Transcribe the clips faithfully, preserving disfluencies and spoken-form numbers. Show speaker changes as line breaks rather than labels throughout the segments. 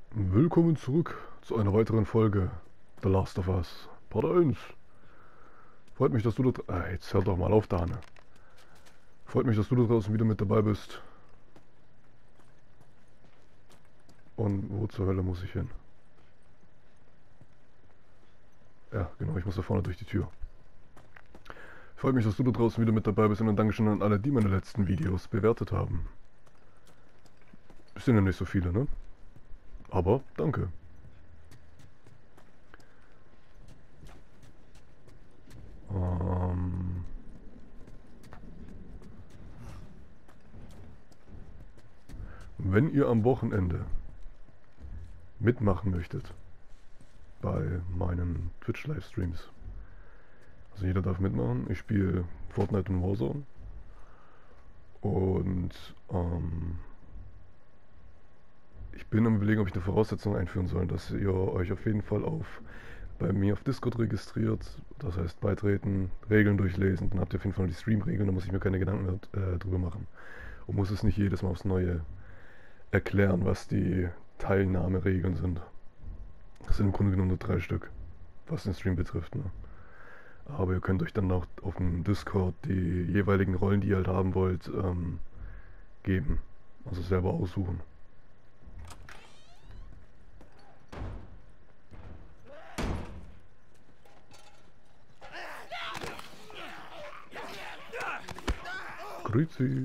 Willkommen zurück zu einer weiteren Folge The Last of Us Part eins. Freut mich, dass du da... Ah, jetzt hör doch mal auf, Dane. Freut mich, dass du da draußen wieder mit dabei bist. Und wo zur Hölle muss ich hin? Ja, genau, ich muss da vorne durch die Tür. Freut mich, dass du da draußen wieder mit dabei bist und ein Dankeschön an alle, die meine letzten Videos bewertet haben. Es sind ja nicht so viele, ne? Aber danke. Ähm... Wenn ihr am Wochenende mitmachen möchtet bei meinen Twitch-Livestreams, also jeder darf mitmachen, ich spiele Fortnite und Warzone und ähm, ich bin am Überlegen, ob ich eine Voraussetzung einführen soll, dass ihr euch auf jeden Fall auf bei mir auf Discord registriert, das heißt beitreten, Regeln durchlesen, dann habt ihr auf jeden Fall die Stream-Regeln, da muss ich mir keine Gedanken äh, drüber machen und muss es nicht jedes Mal aufs Neue erklären, was die Teilnahmeregeln sind. Das sind im Grunde genommen nur drei Stück, was den Stream betrifft. Ne? Aber ihr könnt euch dann auch auf dem Discord die jeweiligen Rollen, die ihr halt haben wollt, ähm, geben. Also selber aussuchen. Grüezi.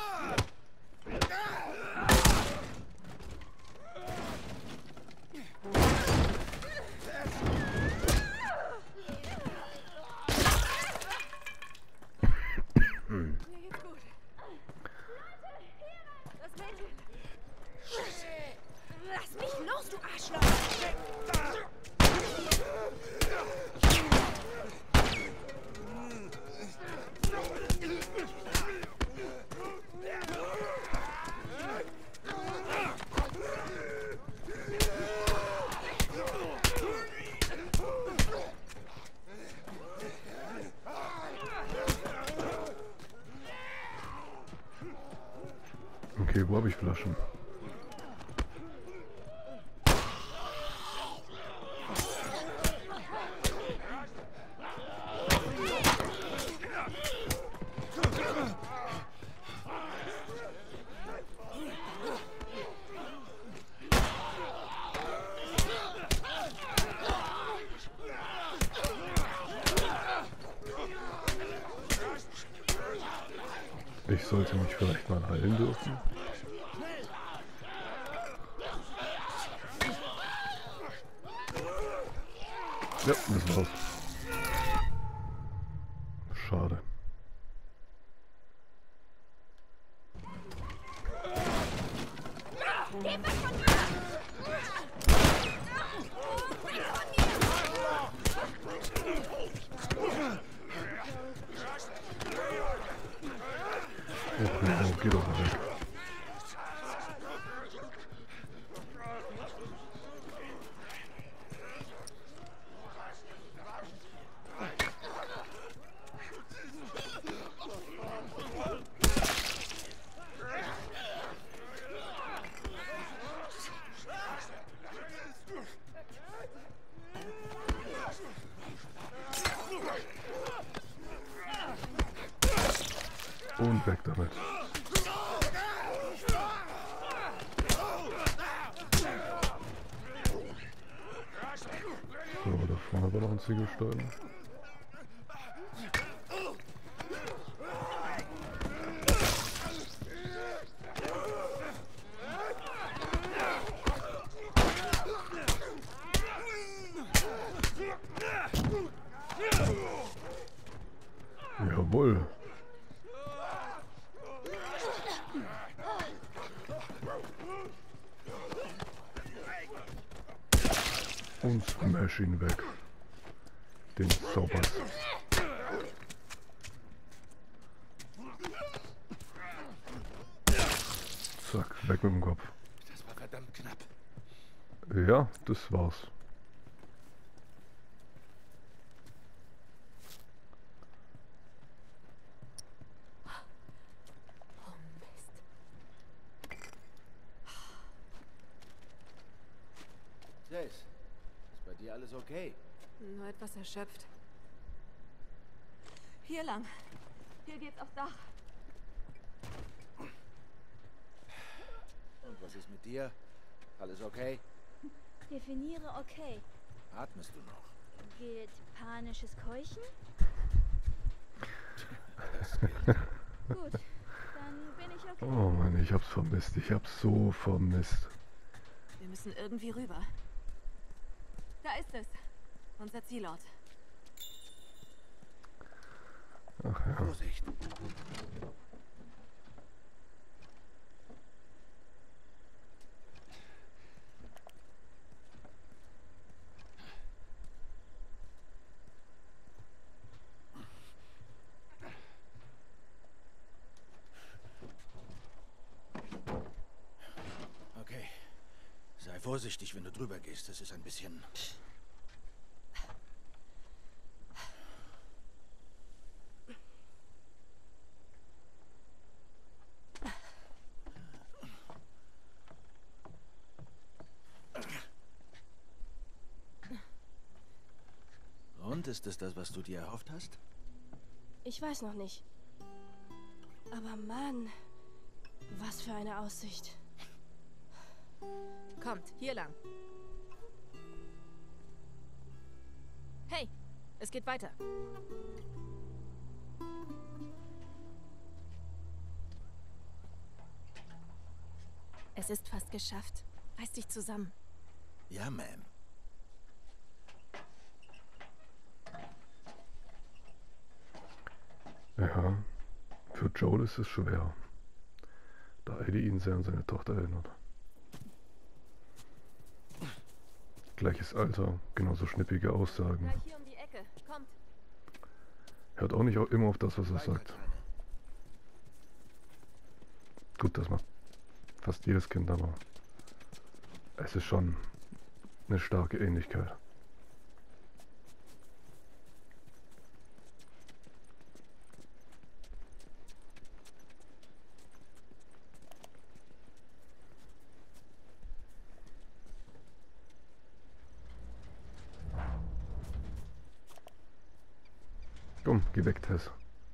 Hm.
Lass mich los, du Arschloch!
Okay, wo habe ich Flaschen? Ich sollte mich vielleicht mal heilen dürfen. Ja, das war's. Schade.
Geh weg von mir!
Oh, oh, geh doch mal weg. Und weg damit. So, da vorne war noch ein Ziegelstein. Jawohl. Und smash ihn weg. Den Zaubers. Zack, weg mit dem Kopf.
Das war verdammt knapp.
Ja, das war's.
Tess, ist bei dir alles okay?
Nur etwas erschöpft. Hier lang. Hier geht's aufs Dach.
Und was ist mit dir? Alles okay?
Definiere okay.
Atmest du noch?
Gilt panisches Keuchen?
Das gilt.
Gut, dann bin ich okay.
Oh Mann, ich hab's vermisst. Ich hab's so vermisst.
Wir müssen irgendwie rüber. Da ist es. Unser Zielort.
Ach ja.
Vorsicht. Okay. Sei vorsichtig, wenn du drüber gehst. Das ist ein bisschen... Und ist es das, was du dir erhofft hast?
Ich weiß noch nicht. Aber Mann, was für eine Aussicht.
Kommt, hier lang. Hey, es geht weiter. Es ist fast geschafft. Reiß dich zusammen.
Ja, Ma'am.
Ja, für Joel ist es schwer, da Eddie ihn sehr an seine Tochter erinnert. Gleiches Alter, genauso schnippige Aussagen.
Gleich hier um die Ecke. Kommt.
Hört auch nicht auch immer auf das, was er
Weiter,
sagt.
Kleine.
Gut, das macht fast jedes Kind, aber es ist schon eine starke Ähnlichkeit. Komm, geh weg, Tess.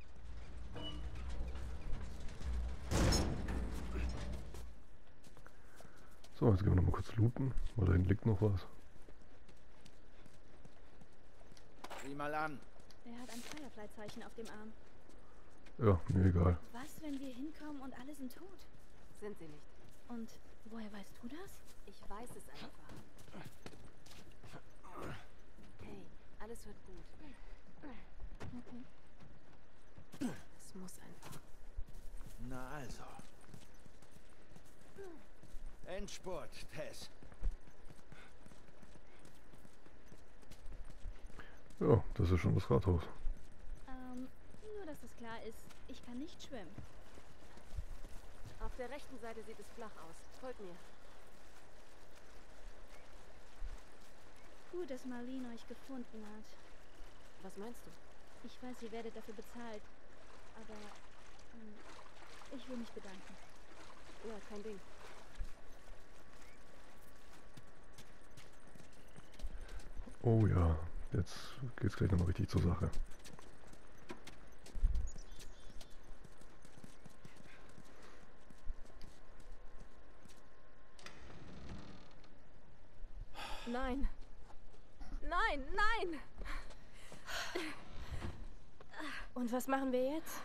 So, jetzt gehen wir noch mal kurz looten, weil da hinten liegt noch was.
Sieh mal an.
Er hat ein Firefly-Zeichen auf dem Arm.
Ja, mir egal.
Was, wenn wir hinkommen und alle sind tot?
Sind sie nicht.
Und woher weißt du das?
Ich weiß es einfach. Hey, alles wird gut.
Okay.
Es muss einfach.
Na also. Endspurt, Tess.
Ja, das ist schon das Rathaus.
Ähm, nur dass das klar ist, ich kann nicht schwimmen.
Auf der rechten Seite sieht es flach aus. Folgt mir.
Gut, dass Marlene euch gefunden hat.
Was meinst du?
Ich weiß, ihr werdet dafür bezahlt. Aber ähm, ich will mich bedanken.
Ja, kein Ding.
Oh ja, jetzt geht's gleich nochmal richtig zur Sache.
Nein. Nein, nein!
Und was machen wir jetzt?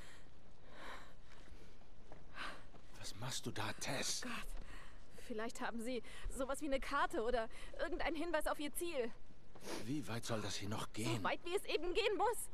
Was machst du da, Tess?
Gott. Vielleicht haben sie sowas wie eine Karte oder irgendeinen Hinweis auf ihr Ziel.
Wie weit soll das hier noch
So
gehen?
weit, wie es eben gehen muss.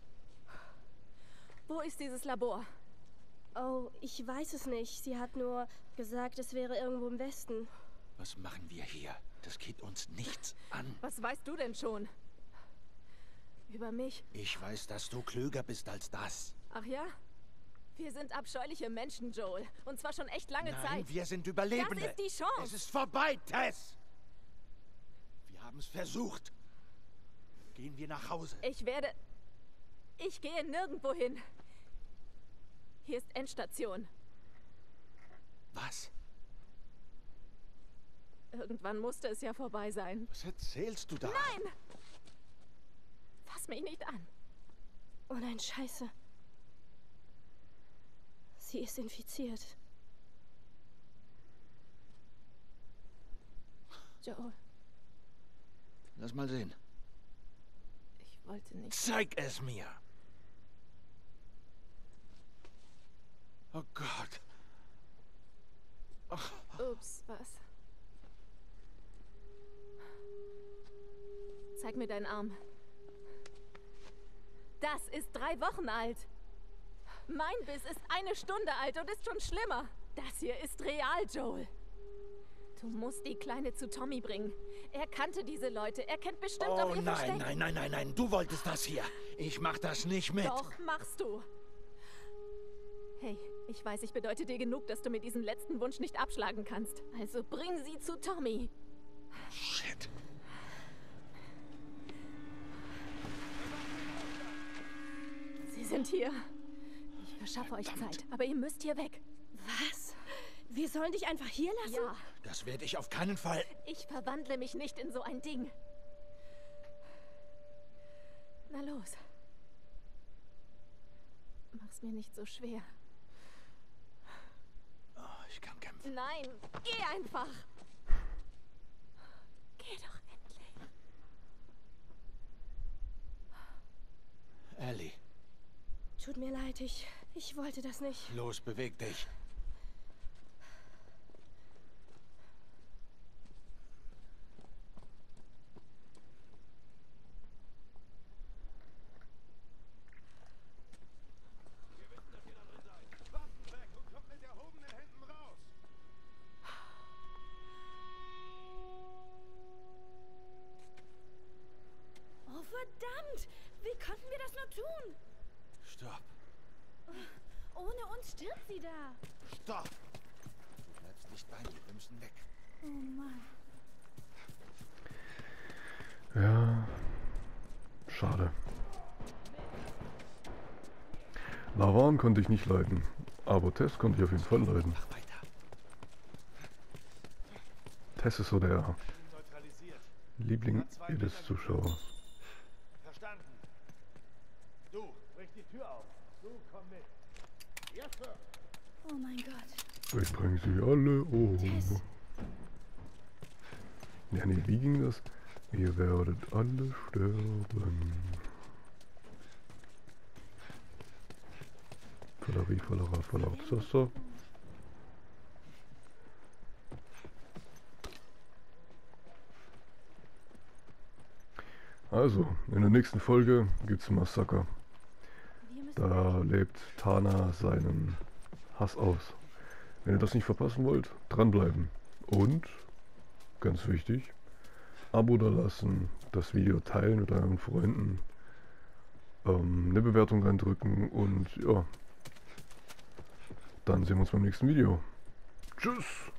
Wo ist dieses Labor?
Oh, ich weiß es nicht. Sie hat nur gesagt, es wäre irgendwo im Westen.
Was machen wir hier? Das geht uns nichts an.
Was weißt du denn schon? Über mich?
Ich weiß, dass du klüger bist als das.
Ach ja? Wir sind abscheuliche Menschen, Joel. Und zwar schon echt lange
Nein,
Zeit.
wir sind Überlebende.
Das ist die Chance.
Es ist vorbei, Tess. Wir haben es versucht. Gehen wir nach Hause.
Ich werde... Ich gehe nirgendwo hin. Hier ist Endstation.
Was?
Irgendwann musste es ja vorbei sein.
Was erzählst du da?
Nein! Fass mich nicht an.
Oh nein, Scheiße. Sie ist infiziert.
Joel,
Lass mal sehen.
ich wollte nicht.
Zeig es mir! Oh Gott. Ach,
Ups, was? Zeig mir deinen Arm. Das ist drei Wochen alt. Mein Biss ist eine Stunde alt und ist schon schlimmer. Das hier ist real, Joel. Du musst die Kleine zu Tommy bringen. Er kannte diese Leute. Er kennt bestimmt auch
oh
ihr
nein,
Versteck.
nein, nein, nein, nein. Du wolltest das hier. Ich mach das nicht mit.
Doch, machst du. Hey, ich weiß, ich bedeute dir genug, dass du mir diesen letzten Wunsch nicht abschlagen kannst. Also bring sie zu Tommy.
Shit.
Sie sind hier. Ich verschaffe euch Zeit, aber ihr müsst hier weg.
Was? Wir sollen dich einfach hier lassen?
Ja,
Das werde ich auf keinen Fall.
ich verwandle mich nicht in so ein Ding. Na los. Mach's mir nicht so schwer.
Oh, ich kann kämpfen.
Nein, geh einfach. Geh doch endlich.
Ellie,
Tut mir leid, ich, ich wollte das nicht.
los, beweg dich.
Oh, verdammt! Wie konnten wir das nur tun?
Stopp,
Ohne uns stirbt sie da.
stopp. Du bleibst nicht bei mir, wir müssen weg.
Oh Mann.
Ja, schade. Lavan konnte ich nicht leiden, aber Tess konnte ich auf jeden Fall leiden.
Mach weiter.
Tess ist so der
Neutralisiert.
Liebling jedes Zuschauers.
Verstanden. Du, brich die Tür auf. Du, komm mit. Yes, Sir.
Oh mein Gott.
Ich bringe sie alle um.
Tess.
Ja, nee, wie ging das? Ihr werdet alle sterben. Valerie, Valera, Valapsasa. Also, in der nächsten Folge gibt's ein Massaker.
Wir müssen
Da lebt Tana seinen Hass aus. Wenn ihr das nicht verpassen wollt, dranbleiben. Und, ganz wichtig, Abo da lassen, das Video teilen mit euren Freunden, ähm, eine Bewertung reindrücken und ja, dann sehen wir uns beim nächsten Video. Tschüss!